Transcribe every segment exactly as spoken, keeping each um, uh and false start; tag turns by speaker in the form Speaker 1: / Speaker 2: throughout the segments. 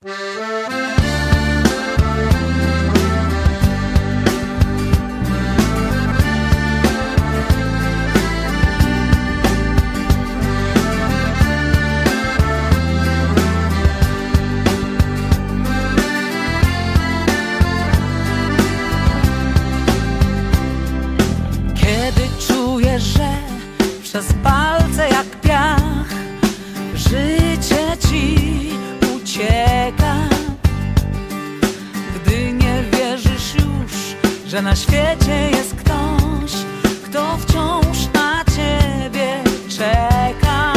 Speaker 1: Przez palce jak piach życie ci ucieka, gdy nie wierzysz już, że na świecie jest ktoś, kto wciąż na ciebie czeka.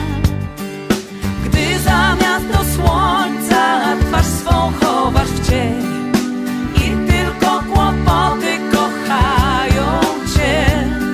Speaker 1: Gdy zamiast do słońca twarz swą chowasz w cień i tylko kłopoty kochają cię,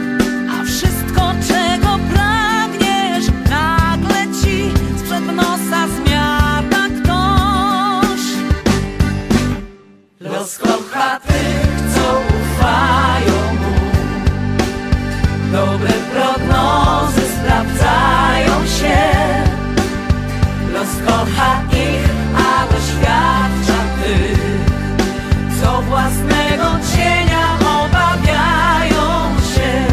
Speaker 1: los kocha tych, co ufają mu. Dobre prognozy sprawdzają się. Los kocha ich, a doświadcza tych, co własnego cienia obawiają się.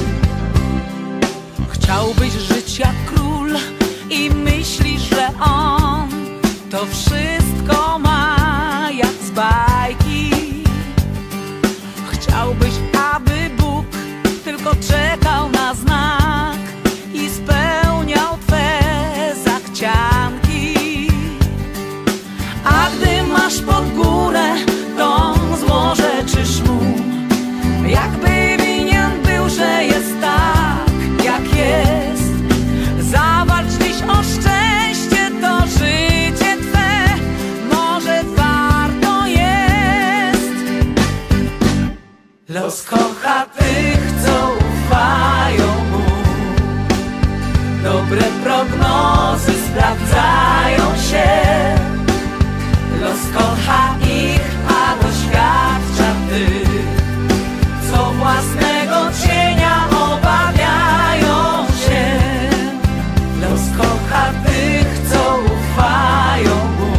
Speaker 1: Chciałbyś żyć jak król i myślisz, że on to wszystko ma jak z bajki. Chciałbyś, aby Bóg tylko czekał na znak i spełniał twe zachcianki. A gdy masz pod górę, to złorzeczysz mu, jakby winien był, że jest tak, jak jest. Zawalcz dziś o szczęście, to życie twe może warto jest. Los kocha tych, co ufają mu. Dobre prognozy sprawdzają się. Los kocha ich, a doświadcza tych, co własnego cienia obawiają się. Los kocha tych, co ufają mu.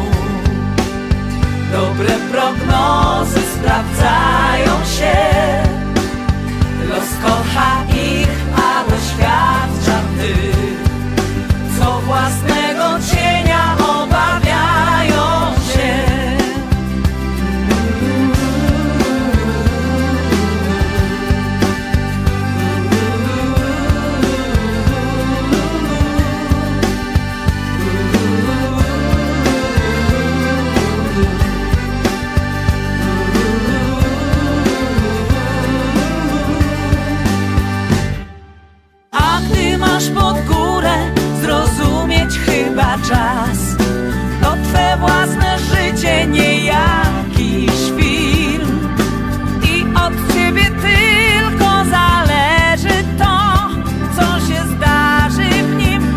Speaker 1: Dobre prognozy sprawdzają się. Los kocha ich, a doświadcza tych, co własnego cienia obawiają się. A gdy masz pod górę zrozumieć chyba czas, to twe własne życie nie jakiś film i od ciebie tylko zależy to, co się zdarzy w nim.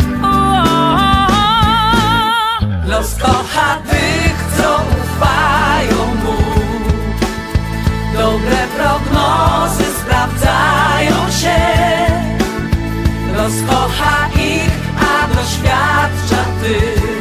Speaker 1: O-o-o. Los kocha tych, co ufają mu. Dobre prognozy sprawdzają się. Los kocha ich, a doświadcza tych,